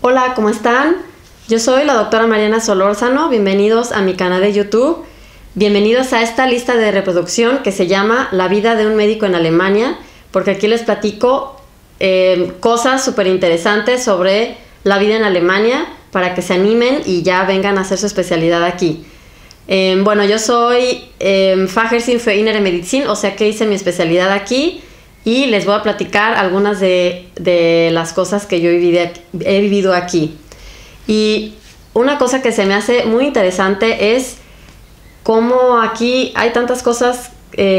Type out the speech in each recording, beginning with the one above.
Hola, ¿cómo están? Yo soy la doctora Mariana Solórzano. Bienvenidos a mi canal de YouTube. Bienvenidos a esta lista de reproducción que se llama La vida de un médico en Alemania, porque aquí les platico cosas súper interesantes sobre la vida en Alemania para que se animen y ya vengan a hacer su especialidad aquí. Bueno, yo soy Fachersinn für Innere Medizin, o sea que hice mi especialidad aquí y les voy a platicar algunas de las cosas que yo he vivido aquí. Y una cosa que se me hace muy interesante es cómo aquí hay tantas cosas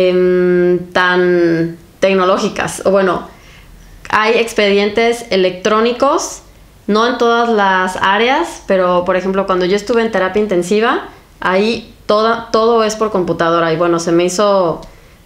tan tecnológicas. O bueno, hay expedientes electrónicos, no en todas las áreas, pero por ejemplo cuando yo estuve en terapia intensiva, ahí todo es por computadora. Y bueno, se me hizo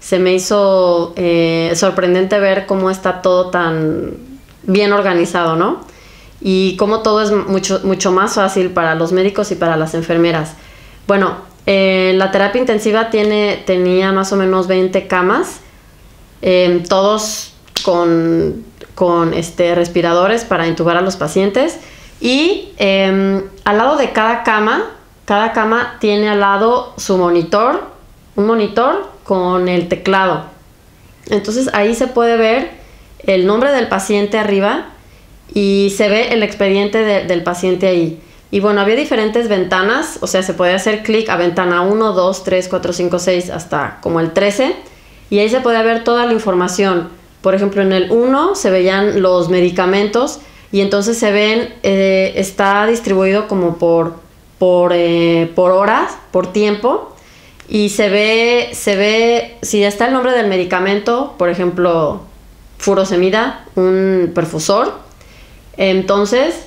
sorprendente ver cómo está todo tan bien organizado, ¿no? Y cómo todo es mucho más fácil para los médicos y para las enfermeras. Bueno, la terapia intensiva tenía más o menos 20 camas, todos con respiradores para intubar a los pacientes. Y al lado de cada cama tiene al lado su monitor, un monitor con el teclado. Entonces ahí se puede ver el nombre del paciente arriba y se ve el expediente del paciente ahí. Y bueno, había diferentes ventanas, o sea, se podía hacer clic a ventana 1, 2, 3, 4, 5, 6 hasta como el 13 y ahí se podía ver toda la información. Por ejemplo, en el 1 se veían los medicamentos y entonces se ven, está distribuido como por horas, por tiempo. Y se ve si está el nombre del medicamento, por ejemplo, furosemida, un perfusor. Entonces,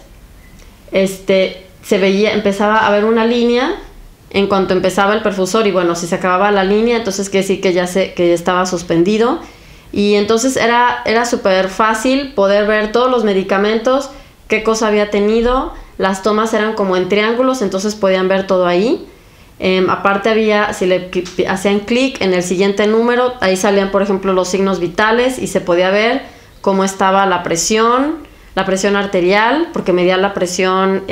empezaba a haber una línea en cuanto empezaba el perfusor. Y bueno, si se acababa la línea, entonces quiere decir que ya estaba suspendido. Y entonces era súper fácil poder ver todos los medicamentos, qué cosa había tenido. Las tomas eran como en triángulos, entonces podían ver todo ahí. Aparte si le hacían clic en el siguiente número, ahí salían por ejemplo los signos vitales y se podía ver cómo estaba la presión arterial, porque medía la presión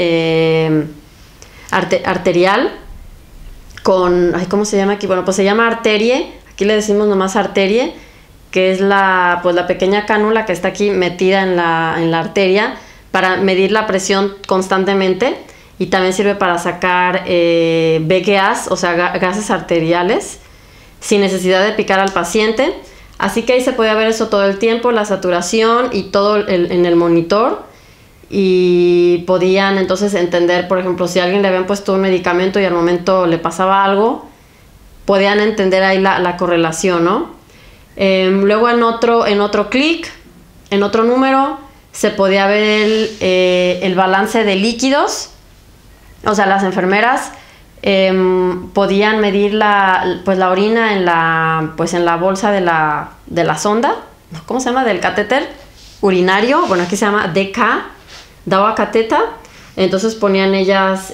arterial con, ¿cómo se llama aquí? Bueno, pues se llama arterie, aquí le decimos nomás arterie, que es la pequeña cánula que está aquí metida en la arteria para medir la presión constantemente. Y también sirve para sacar VGAs, o sea, gases arteriales, sin necesidad de picar al paciente. Así que ahí se podía ver eso todo el tiempo, la saturación y todo en el monitor. Y podían entonces entender, por ejemplo, si a alguien le habían puesto un medicamento y al momento le pasaba algo, podían entender ahí la correlación, ¿no? Luego en otro clic, en otro número, se podía ver el balance de líquidos. O sea, las enfermeras podían medir la orina en la bolsa de la sonda, ¿cómo se llama? Del catéter urinario. Bueno, aquí se llama DK, Dauerkatheter. Entonces ponían ellas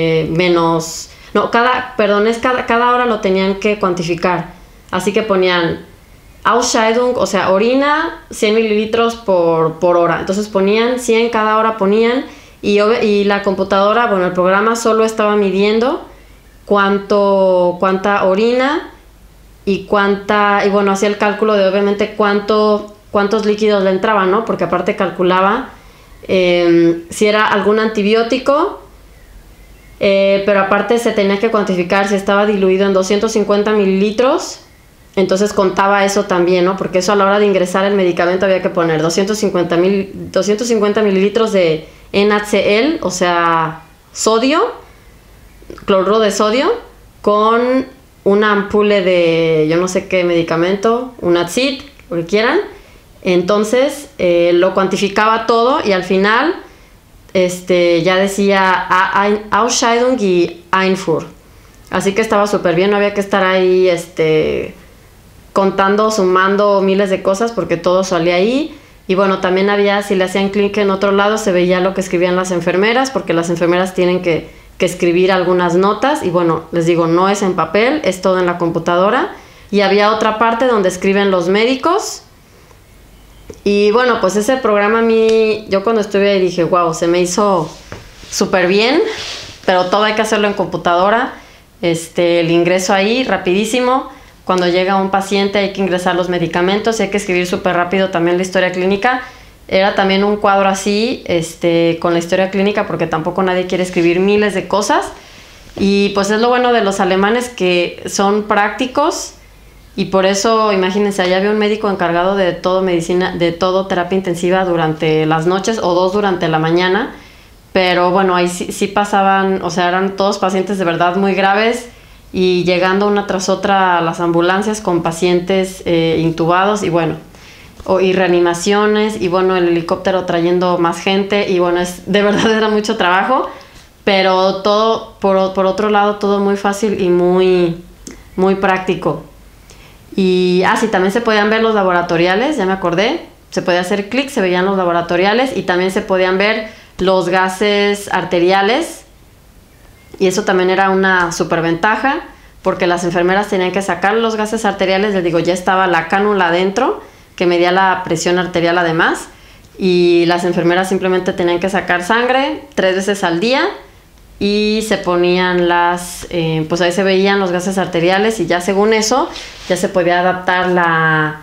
cada hora lo tenían que cuantificar. Así que ponían Ausscheidung, o sea, orina, 100 mililitros por hora. Entonces ponían 100 cada hora, y la computadora, bueno, el programa solo estaba midiendo cuánta orina y bueno, hacía el cálculo de obviamente cuántos líquidos le entraban, ¿no? Porque aparte calculaba si era algún antibiótico, pero aparte se tenía que cuantificar si estaba diluido en 250 mililitros. Entonces contaba eso también, ¿no? Porque eso a la hora de ingresar el medicamento había que poner 250 mililitros de NaCl, o sea, cloruro de sodio, con una ampule de yo no sé qué medicamento, un Azid, lo que quieran. Entonces lo cuantificaba todo y al final ya decía Ausscheidung y Einfuhr. Así que estaba súper bien, no había que estar ahí contando, sumando miles de cosas porque todo salía ahí. Y bueno, también si le hacían clic en otro lado, se veía lo que escribían las enfermeras, porque las enfermeras tienen que escribir algunas notas. Y bueno, les digo, no es en papel, es todo en la computadora. Y había otra parte donde escriben los médicos Y bueno, pues ese programa a mí, yo cuando estuve ahí dije, wow, se me hizo súper bien, pero todo hay que hacerlo en computadora. El ingreso ahí, rapidísimo. Cuando llega un paciente hay que ingresar los medicamentos y hay que escribir súper rápido también la historia clínica. Era también un cuadro así, con la historia clínica, porque tampoco nadie quiere escribir miles de cosas. Y pues es lo bueno de los alemanes, que son prácticos. Y por eso, imagínense, allá había un médico encargado de todo medicina, de todo terapia intensiva durante las noches o 2 durante la mañana. Pero bueno, ahí sí pasaban, o sea, eran todos pacientes de verdad muy graves y llegando una tras otra a las ambulancias con pacientes intubados y bueno, y reanimaciones y bueno, el helicóptero trayendo más gente y bueno, de verdad era mucho trabajo, pero todo, por otro lado, todo muy fácil y muy, muy práctico. Y sí, también se podían ver los laboratoriales, ya me acordé, se podía hacer clic, se veían los laboratoriales y también se podían ver los gases arteriales, y eso también era una superventaja porque las enfermeras tenían que sacar los gases arteriales. Les digo, ya estaba la cánula adentro que medía la presión arterial además, y las enfermeras simplemente tenían que sacar sangre 3 veces al día y se ponían pues ahí se veían los gases arteriales y ya según eso ya se podía adaptar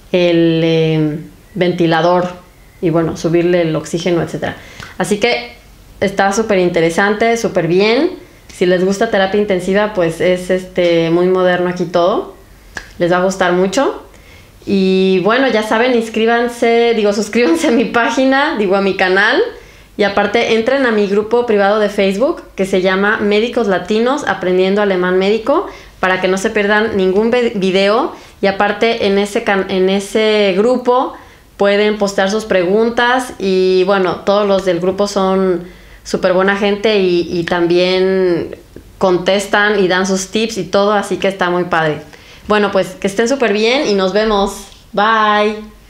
el ventilador y bueno, subirle el oxígeno, etcétera. Así que está súper interesante, súper bien. Si les gusta terapia intensiva, pues es muy moderno aquí todo. Les va a gustar mucho. Y bueno, ya saben, suscríbanse a mi página, a mi canal. Y aparte, entren a mi grupo privado de Facebook que se llama Médicos Latinos Aprendiendo Alemán Médico, para que no se pierdan ningún video. Y aparte, en ese grupo pueden postear sus preguntas y bueno, todos los del grupo son súper buena gente y también contestan y dan sus tips y todo, así que está muy padre. Bueno, pues que estén súper bien y nos vemos. Bye.